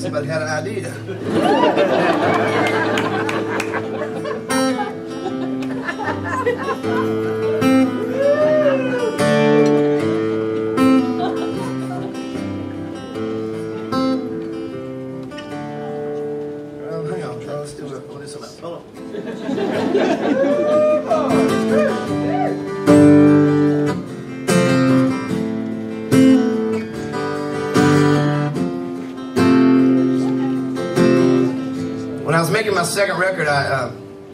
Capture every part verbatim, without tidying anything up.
Somebody had an idea. Well, hang on, let's do it. What is it? Hold on. When I was making my second record, I, uh,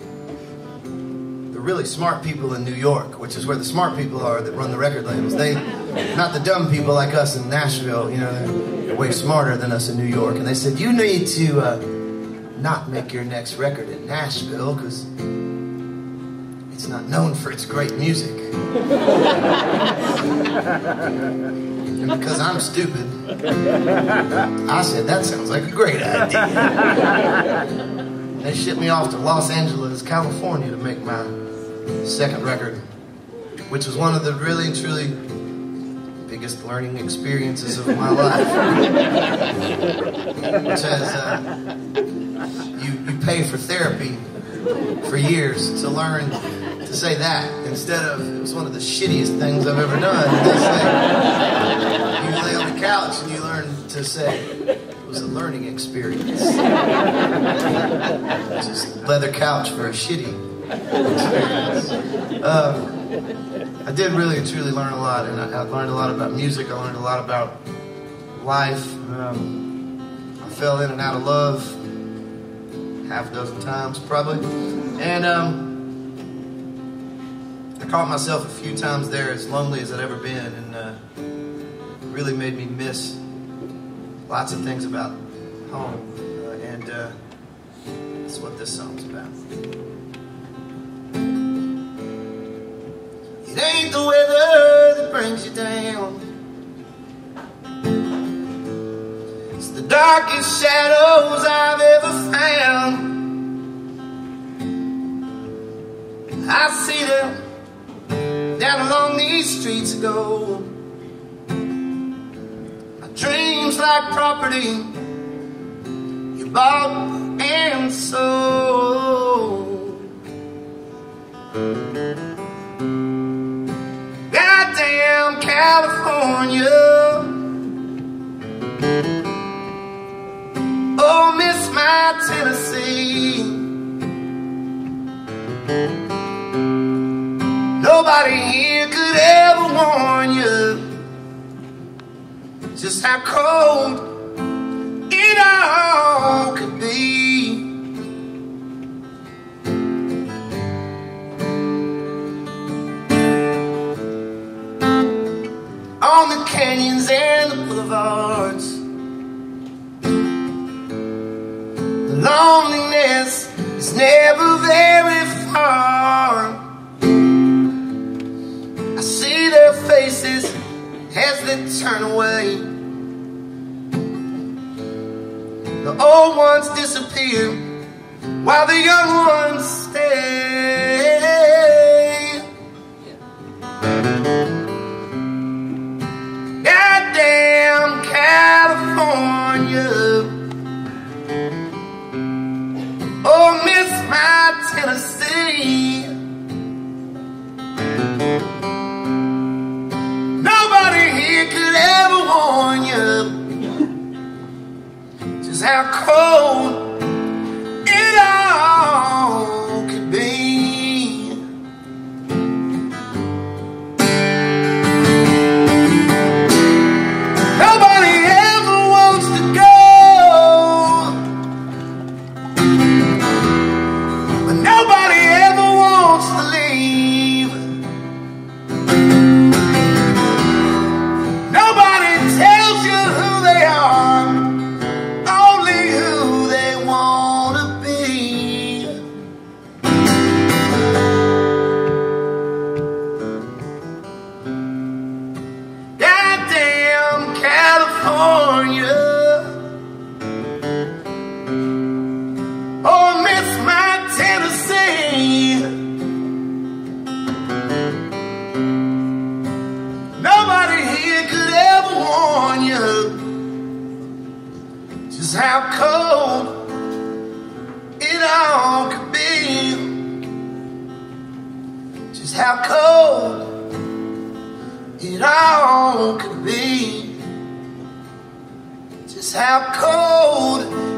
the really smart people in New York, which is where the smart people are that run the record labels, they, not the dumb people like us in Nashville, you know, they're way smarter than us in New York. And they said, you need to uh, not make your next record in Nashville because it's not known for its great music. And because I'm stupid, I said, that sounds like a great idea. They shipped me off to Los Angeles, California to make my second record, which was one of the really and truly biggest learning experiences of my life. Which has, uh, you, you pay for therapy for years to learn to say that instead of, it was one of the shittiest things I've ever done. They say, you lay on the couch and you learn to say, it was a learning experience. Just leather couch for a shitty experience. Um, I did really and truly learn a lot, and I, I learned a lot about music. I learned a lot about life. Um, I fell in and out of love half a dozen times, probably. And um, I caught myself a few times there as lonely as I'd ever been, and uh, it really made me miss lots of things about home. Uh, and uh, that's what this song's about. It ain't the weather that brings you down. It's the darkest shadows I've ever found. I see them down along these streets of gold. My dreams like property you bought and sold. Goddam California, oh, miss my Tennessee. Nobody here could ever warn you just how cold it all could be. On the canyons and the boulevards, the loneliness is never very far. I see their faces as they turn away. The old ones disappear while the young ones stay. Goddam California, oh, miss my Tennessee. Nobody here could ever warn you just how cold it all cold could be, just how cold